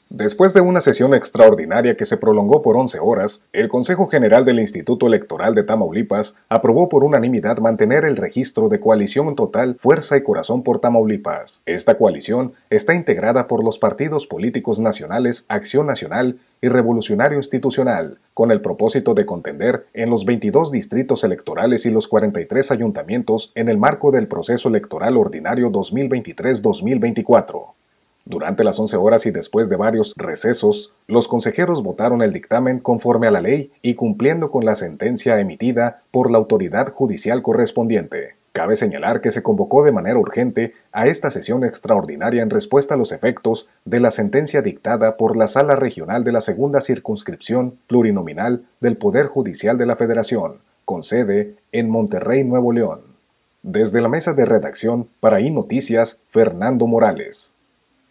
Después de una sesión extraordinaria que se prolongó por 11 horas, el Consejo General del Instituto Electoral de Tamaulipas aprobó por unanimidad mantener el registro de Coalición Total Fuerza y Corazón por Tamaulipas. Esta coalición está integrada por los partidos políticos nacionales Acción Nacional y Revolucionario Institucional, con el propósito de contender en los 22 distritos electorales y los 43 ayuntamientos en el marco del proceso electoral ordinario 2023-2024. Durante las 11 horas y después de varios recesos, los consejeros votaron el dictamen conforme a la ley y cumpliendo con la sentencia emitida por la autoridad judicial correspondiente. Cabe señalar que se convocó de manera urgente a esta sesión extraordinaria en respuesta a los efectos de la sentencia dictada por la Sala Regional de la Segunda Circunscripción Plurinominal del Poder Judicial de la Federación, con sede en Monterrey, Nuevo León. Desde la mesa de redacción para iNoticias, Fernando Morales.